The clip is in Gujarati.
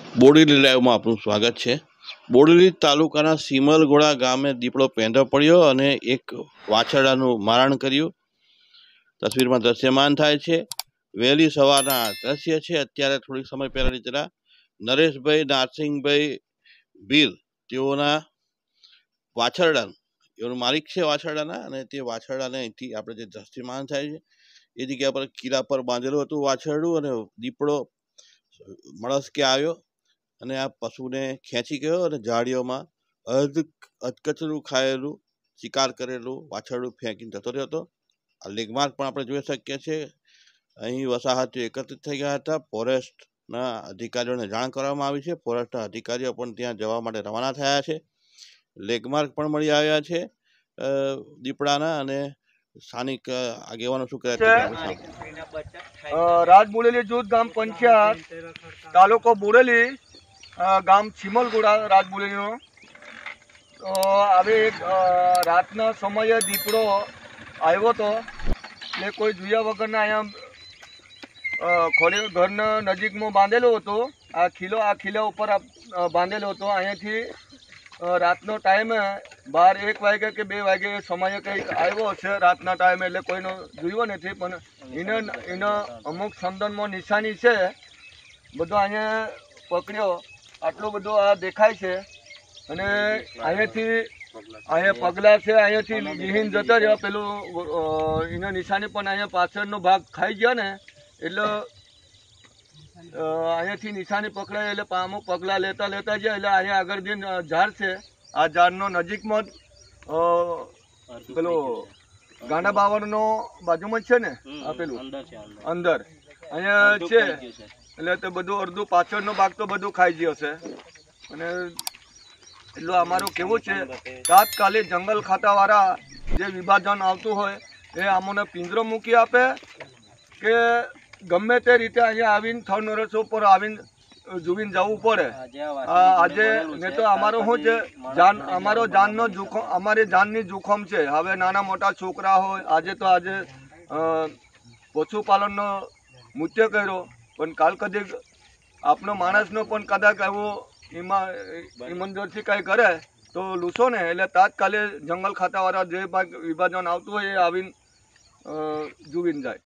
બોડેલી લાઈવમાં આપનું સ્વાગત છે। બોડેલી તાલુકાના સિમલગોડા ગામે દીપડો પેંધો પડ્યો અને એક વાછરડાનું મારણ કર્યું। તસવીરમાં દ્રશ્યમાન થાય છે। વહેલી સવારના દ્રશ્ય છે। અત્યારે થોડીક સમય પહેલાની જરા નરેશભાઈ નારસિંહભાઈ ભીલ તેઓના વાછરડાનું એનું માલિક છે વાછરડાના, અને તે વાછરડાને અહીંથી આપણે જે દ્રશ્યમાન થાય છે એ જગ્યા પર કિલ્લા પર બાંધેલું હતું વાછરડું, અને દીપડો મળસ્કે આવ્યો અને આ પશુને ખેંચી ગયો અને ઝાડીઓમાં અધકચરું ખાયેલું શિકાર કરેલું વાછરડું ફેંકીને જતો રહ્યો હતો। આ લેગમાર્ક પણ આપણે જોઈ શકીએ છીએ। અહીં વસાહતીઓ એકત્રિત થઈ ગયા હતા। ફોરેસ્ટના અધિકારીઓને જાણ કરવામાં આવી છે। ફોરેસ્ટના અધિકારીઓ પણ ત્યાં જવા માટે રવાના થયા છે। લેગમાર્ક પણ મળી આવ્યા છે દીપડાના, અને સ્થાનિક આગેવાનો શું કહે છે। રાજ બોડેલી જૂથ ગામ પંચાયત તાલુકો બોડેલી ગામ સિમલગોડા રાજ બોડેલીનો। તો હવે એક રાતના સમયે દીપડો આવ્યો હતો, એટલે કોઈ જોયા વગરના અહીંયા ઘરના નજીકમાં બાંધેલો હતો। આ ખીલા ઉપર બાંધેલો હતો। અહીંયાથી રાતનો ટાઈમે 12-1 વાગે કે 2 વાગે સમયે કંઈક આવ્યો હશે રાતના ટાઈમે, એટલે કોઈનો જોયો નથી, પણ એને અમુક સંદનમાં નિશાની છે। બધો અહીંયા પકડ્યો, આટલો બધો આ દેખાય છે, અને અહીંયા પગલા છે, અહીંયાથી વિહીન જતો રહ્યો। પેલું એના નિશાની પણ અહીંયા પાછળનો ભાગ ખાઈ ગયો ને, એટલે અહીંયાથી નિશાની પકડાય એટલે અમુક પગલાં લેતા જાય, એટલે અહીંયા આગળ જે ઝાડ છે આ ઝાડનો નજીકમાં જ પેલો ગાંડા બાવળનો બાજુમાં જ છે ને, આ પેલું અંદર અહીંયા છે, એટલે તે બધું અડધું પાછળનો ભાગ તો બધું ખાઈ ગયો છે। અને એટલું અમારું કેવું છે, તાત્કાલિક જંગલ ખાતાવાળા જે વિભાજન આવતું હોય એ અમને પિંજરો મૂકી આપે, કે ગમે તે રીતે અહીંયા આવીને થર્ડ નરસ ઉપર આવીને જોઈને જવું પડે। આજે ને તો અમારો શું છે, અમારો જાનનો જોખમ, અમારી જાનની જોખમ છે। હવે નાના મોટા છોકરા હોય, આજે પશુપાલનનો મુત્ય કર્યો, પણ કાલ કદી આપણો માણસનો પણ કદાચ એવો ઈમાનદારથી કંઈ કરે તો લૂસો ને, એટલે તાત્કાલિક જંગલ ખાતાવાળા જે વિભાજન આવતું હોય એ આવીને જોઈને જાય।